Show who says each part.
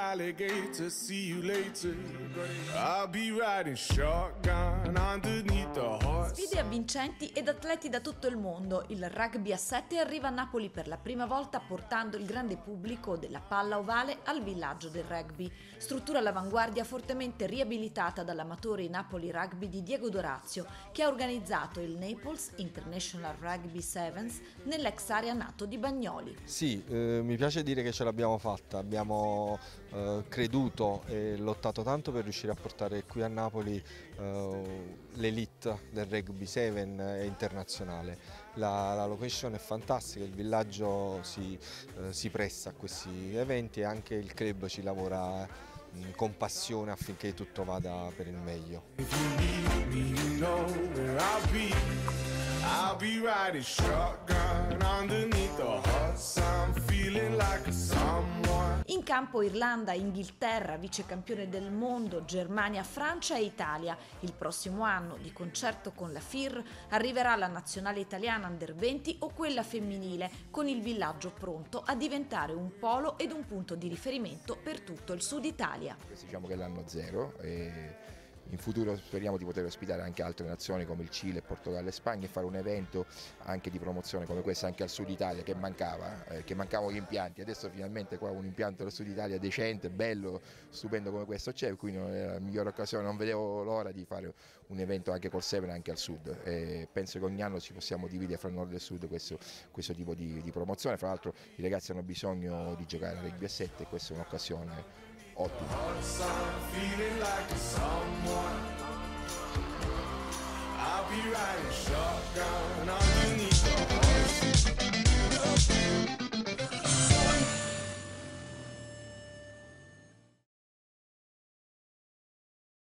Speaker 1: alligator, see you later. I'll be riding shotgun underneath the horse.
Speaker 2: Sfide avvincenti ed atleti da tutto il mondo. Il rugby a 7 arriva a Napoli per la prima volta portando il grande pubblico della palla ovale al villaggio del rugby. Struttura all'avanguardia fortemente riabilitata dall'amatore Napoli Rugby di Diego Dorazio, che ha organizzato il Naples International Rugby Sevens nell'ex area NATO di Bagnoli.
Speaker 3: Sì, mi piace dire che ce l'abbiamo fatta, abbiamo creduto e lottato tanto per riuscire a portare qui a Napoli l'elite del rugby 7 internazionale. La location è fantastica, il villaggio si presta a questi eventi e anche il club ci lavora con passione affinché tutto vada per il meglio.
Speaker 1: I'll be riding shotgun underneath the hot sun, feeling like a someone.
Speaker 2: In campo Irlanda, Inghilterra, vicecampione del mondo, Germania, Francia e Italia. Il prossimo anno, di concerto con la FIR, arriverà la nazionale italiana Under 20 o quella femminile, con il villaggio pronto a diventare un polo ed un punto di riferimento per tutto il sud Italia.
Speaker 4: Diciamo che è l'anno zero e in futuro speriamo di poter ospitare anche altre nazioni come il Cile, Portogallo e Spagna e fare un evento anche di promozione come questo anche al sud Italia che mancavano gli impianti. Adesso finalmente qua un impianto del sud Italia decente, bello, stupendo come questo c'è, quindi è la migliore occasione, non vedevo l'ora di fare un evento anche col Seven anche al sud e penso che ogni anno ci possiamo dividere fra nord e sud questo tipo di promozione. Fra l'altro i ragazzi hanno bisogno di giocare a rugby a 7 e questa è un'occasione ottima.